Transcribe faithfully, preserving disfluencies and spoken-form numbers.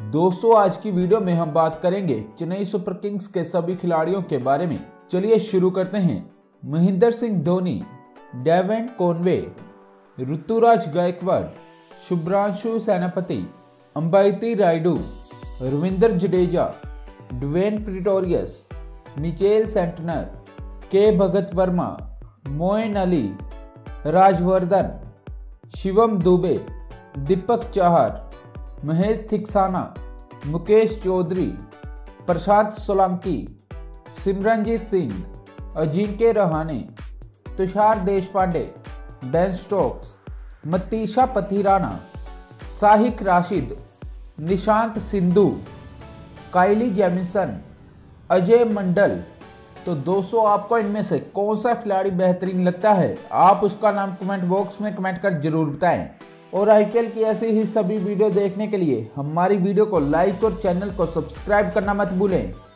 दोस्तों आज की वीडियो में हम बात करेंगे चेन्नई सुपर किंग्स के सभी खिलाड़ियों के बारे में। चलिए शुरू करते हैं। Mahendra Singh Dhoni, Devon Conway, Ruturaj Gaikwad, Shubhranshu Senapati, Ambati Rayudu, Ravindra Jadeja, Dwaine Pretorius, Mitchell Santner, K Bhagat Varma, Moeen Ali, Rajvardhan, Shivam Dube, Deepak Chahar, Maheesh Theekshana, Mukesh Choudhary, Prashant Solanki, Simarjeet Singh, Ajinkya Rahane, Tushar Deshpande, Ben Stokes, Matheesha Pathirana, Shaik Rasheed, Nishant Sindhu, Kyle Jamieson, Ajay Mandal. तो दोस्तों आपको इनमें से कौन सा खिलाड़ी बेहतरीन लगता है, आप उसका नाम कमेंट बॉक्स में कमेंट कर जरूर बताएं। और आईपीएल की ऐसी ही सभी वीडियो देखने के लिए हमारी वीडियो को लाइक और चैनल को सब्सक्राइब करना मत भूलें।